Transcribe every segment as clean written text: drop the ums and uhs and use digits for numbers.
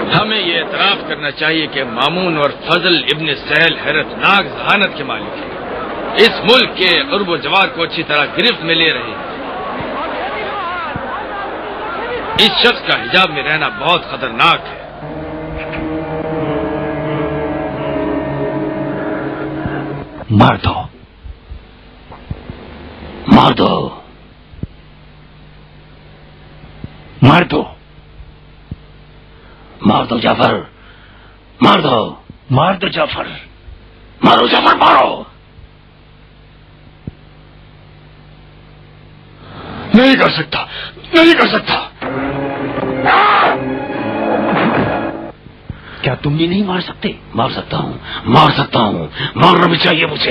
ہمیں یہ اعتراف کرنا چاہیے کہ مامون اور فضل ابن سہل حیرت ناک ذہانت کے مالک ہیں، اس ملک کے عرب و جوار کو اچھی طرح گرفت میں لے رہے ہیں۔ اس شخص کا حجاب میں رہنا بہت خطرناک ہے۔ مار دو، مار دو، مار دو، مار دو جعفر، مار دو، مار دو جعفر، مارو جعفر، مارو۔ نہیں کر سکتا، نہیں کر سکتا۔ کیا تم یہ نہیں مار سکتے؟ مار سکتا ہوں، مار سکتا ہوں، مارنا بھی چاہیے مجھے۔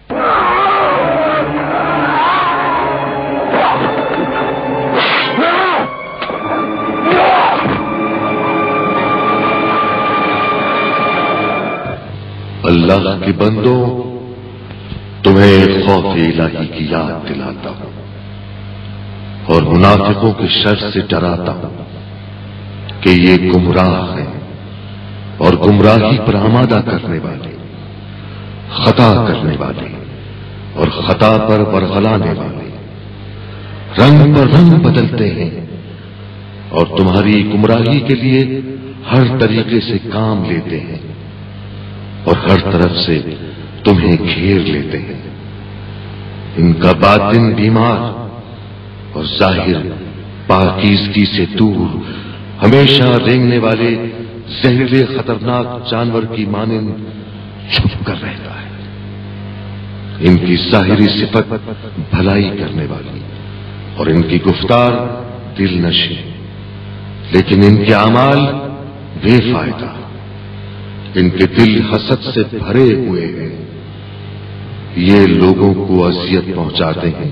اللہ کے بندوں، تمہیں خوف الہی کی یاد دلاتا ہوں اور منافقوں کے شر سے ڈراتا ہوں کہ یہ گمراہ ہیں اور گمراہی پر آمادہ کرنے والے، خطا کرنے والے اور خطا پر ورغلانے والے، رنگ پر رنگ بدلتے ہیں اور تمہاری گمراہی کے لیے ہر طریقے سے کام لیتے ہیں اور ہر طرف سے تمہیں گھیر لیتے ہیں۔ ان کا باطن بیمار اور ظاہر پاکیزگی سے دور، ہمیشہ رینگنے والے زہریلے خطرناک جانور کی مانند چھپ کر رہتا ہے۔ ان کی ظاہری صفت بھلائی کرنے والی اور ان کی گفتار دل نشیں، لیکن ان کے اعمال بے فائدہ۔ ان کے دل حسد سے بھرے ہوئے ہیں، یہ لوگوں کو اذیت پہنچاتے ہیں،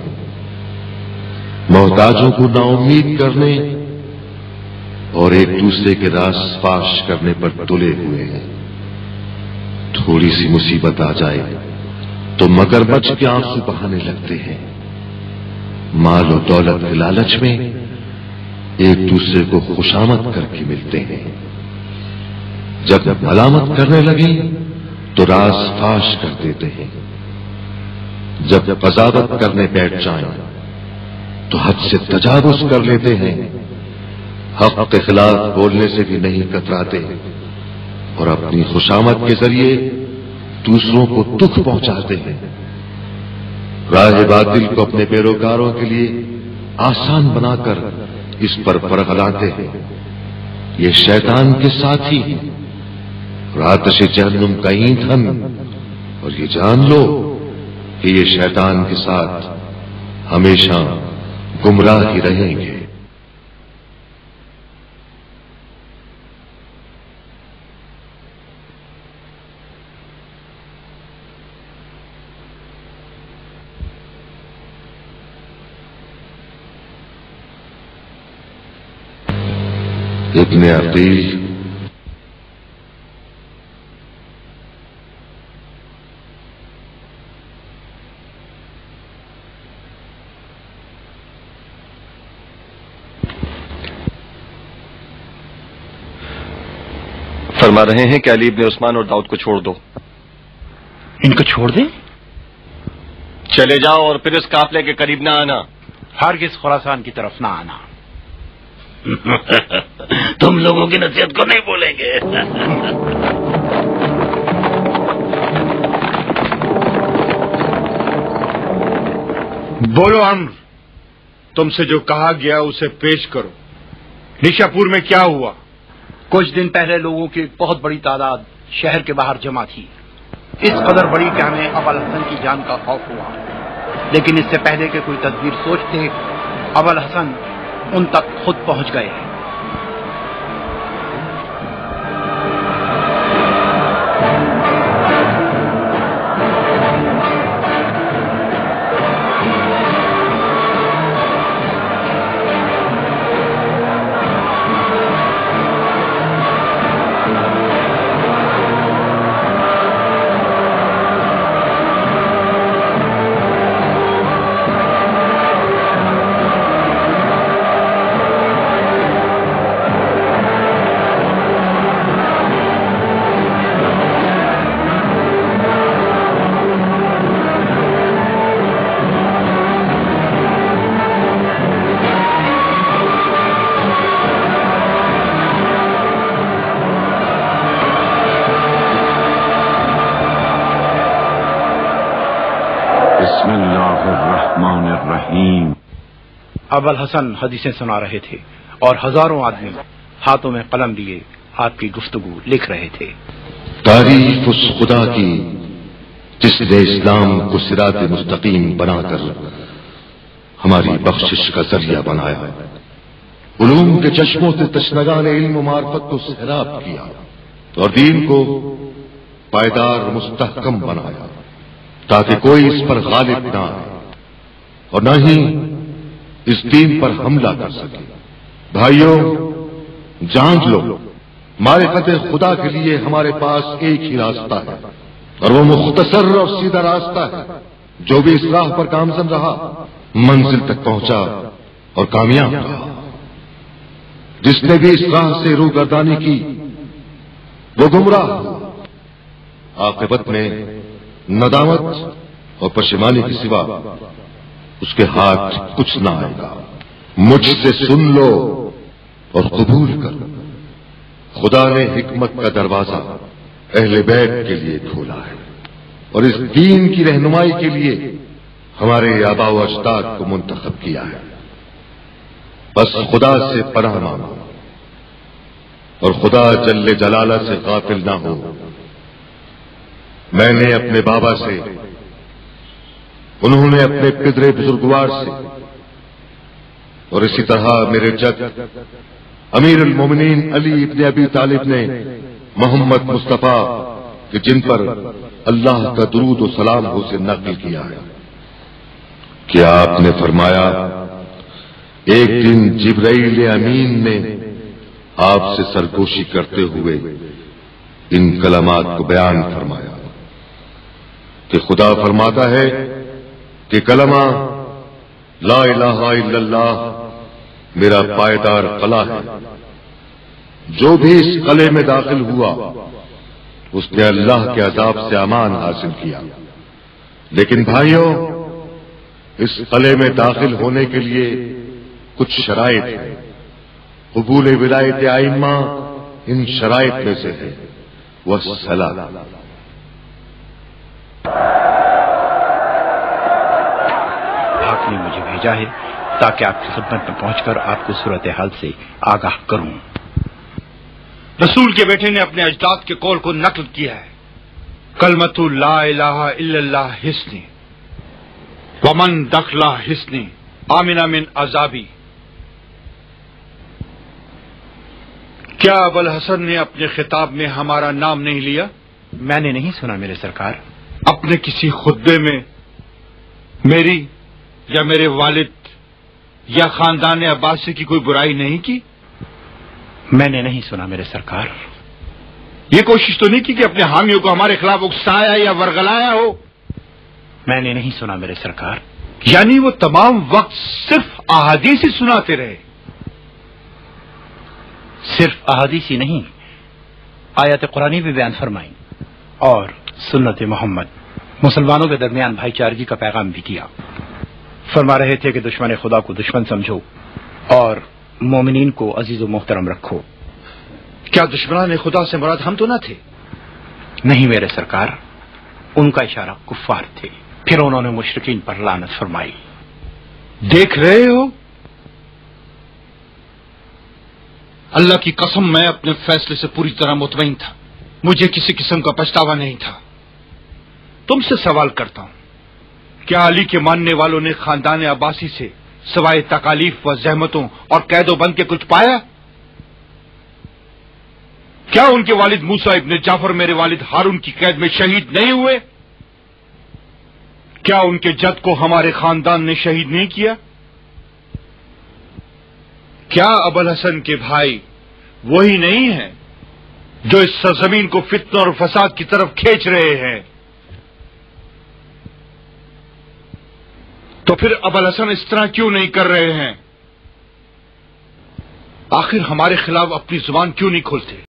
محتاجوں کو نا امید کرنے اور ایک دوسرے کے راز فاش کرنے پر تلے ہوئے ہیں۔ تھوڑی سی مصیبت آ جائے تو مگرمچھ کے آنسو بہانے لگتے ہیں، مال و دولت کے لالچ میں ایک دوسرے کو خوشامد کر کے ملتے ہیں، جب ملامت کرنے لگیں تو راز فاش کر دیتے ہیں، جب قضاوت کرنے بیٹھ جائیں تو حد سے تجاوز کر لیتے ہیں، حق کے خلاف بولنے سے بھی نہیں کتراتے اور اپنی خوشامد کے ذریعے دوسروں کو دکھ پہنچاتے ہیں، راہ باطل کو اپنے پیروکاروں کے لیے آسان بنا کر اس پر ورغلاتے ہیں۔ یہ شیطان کے ساتھی ہیں اور آتش جہنم کا ایندھن، اور یہ جان لو کہ یہ شیطان کے ساتھ ہمیشہ گمراہ ہی رہیں گے۔ ابن عقیل فرما رہے ہیں کہ علی ابن عثمان اور داؤد کو چھوڑ دو۔ ان کو چھوڑ دیں؟ چلے جاؤ اور پھر اس قافلے کے قریب نہ آنا۔ ہرگز خراسان کی طرف نہ آنا۔ تم لوگوں کی نصیحت کو نہیں بولیں گے۔ بولو عمرو، تم سے جو کہا گیا اسے پیش کرو۔ نشا پور میں کیا ہوا؟ کچھ دن پہلے لوگوں کی ایک بہت بڑی تعداد شہر کے باہر جمع تھی، اس قدر بڑی کہ ہمیں ابو الحسن کی جان کا خوف ہوا، لیکن اس سے پہلے کہ کوئی تدبیر سوچتے ابو الحسن ان تک خود پہنچ گئے۔ الرحمن الرحیم. ابو الحسن حدیثیں سنا رہے تھے اور ہزاروں آدمی ہاتھوں میں قلم لیے آپ کی گفتگو لکھ رہے تھے. تعریف اس خدا کی جس نے اسلام کو صراط مستقیم بنا کر ہماری بخشش کا ذریعہ بنایا، علوم کے چشموں سے تشنگان علم و معرفت کو سیراب کیا اور دین کو پائیدار مستحکم بنایا تاکہ کوئی اس پر غالب نہ آئے اور نہ ہی اس دین پر حملہ کر سکے. بھائیوں، جان لو، معرفت خدا کے لیے ہمارے پاس ایک ہی راستہ ہے اور وہ مختصر اور سیدھا راستہ ہے. جو بھی اس راہ پر گامزن رہا منزل تک پہنچا اور کامیاب رہا. جس نے بھی اس راہ سے روگردانی کی وہ گمراہ ہوا. عاقبت میں ندامت اور پشیمانی کے سوا اس کے ہاتھ کچھ نہ آئے گا. مجھ سے سن لو اور قبول کر. خدا نے حکمت کا دروازہ اہل بیت کے لیے کھولا ہے اور اس دین کی رہنمائی کے لیے ہمارے آباء و اجداد کو منتخب کیا ہے. بس خدا سے پناہ مانگو اور خدا جل جلالہ سے غافل نہ ہو. میں نے اپنے بابا سے، انہوں نے اپنے پدر بزرگوار سے، اور اسی طرح میرے جد امیر المومنین علی ابن ابی طالب نے محمد مصطفیٰ کہ جن پر اللہ کا درود و سلام ہو سے نقل کیا ہے کہ آپ نے فرمایا، ایک دن جبرائیل امین نے آپ سے سرگوشی کرتے ہوئے ان کلمات کو بیان فرمایا کہ خدا فرماتا ہے کہ کلمہ لا الہ الا اللہ میرا پائیدار قلعہ ہے. جو بھی اس قلعے میں داخل ہوا اس نے اللہ کے عذاب سے امان حاصل کیا. لیکن بھائیوں، اس قلعے میں داخل ہونے کے لیے کچھ شرائط ہیں. قبول ولایت ائمہ ان شرائط میں سے ہے. والصلاۃ. آپ نے مجھے بھیجا ہے تاکہ آپ کی خدمت میں پہنچ کر آپ کو صورتحال سے آگاہ کروں. رسول کے بیٹے نے اپنے اجداد کے قول کو نقل کیا ہے، کلمۃ لا الہ الا اللہ حصنی ومن دخلہ حصنی آمن من عذابی. کیا ابو الحسن نے اپنے خطاب میں ہمارا نام نہیں لیا؟ میں نے نہیں سنا میرے سرکار. اپنے کسی خطبے میں میری یا میرے والد یا خاندان عباسی کی کوئی برائی نہیں کی؟ میں نے نہیں سنا میرے سرکار. یہ کوشش تو نہیں کی کہ اپنے حامیوں کو ہمارے خلاف اکسایا یا ورغلایا ہو؟ میں نے نہیں سنا میرے سرکار. یعنی وہ تمام وقت صرف احادیث ہی سناتے رہے؟ صرف احادیث ہی نہیں، آیات قرآنی بھی بیان فرمائیں اور سنت محمد، مسلمانوں کے درمیان بھائی چارگی کا پیغام بھی دیا. فرما رہے تھے کہ دشمن خدا کو دشمن سمجھو اور مومنین کو عزیز و محترم رکھو. کیا دشمنان خدا سے مراد ہم تو نہ تھے؟ نہیں میرے سرکار، ان کا اشارہ کفار تھے. پھر انہوں نے مشرکین پر لعنت فرمائی. دیکھ رہے ہو، اللہ کی قسم میں اپنے فیصلے سے پوری طرح مطمئن تھا. مجھے کسی قسم کا پچھتاوا نہیں تھا. تم سے سوال کرتا ہوں، کیا علی کے ماننے والوں نے خاندان عباسی سے سوائے تکالیف و زحمتوں اور قید و بند کے کچھ پایا؟ کیا ان کے والد موسیٰ ابن جعفر میرے والد ہارون کی قید میں شہید نہیں ہوئے؟ کیا ان کے جد کو ہمارے خاندان نے شہید نہیں کیا؟ کیا ابو الحسن کے بھائی وہی نہیں ہیں جو اس سرزمین کو فتنہ اور فساد کی طرف کھینچ رہے ہیں؟ تو پھر ابو الحسن اس طرح کیوں نہیں کر رہے ہیں؟ آخر ہمارے خلاف اپنی زبان کیوں نہیں کھولتے؟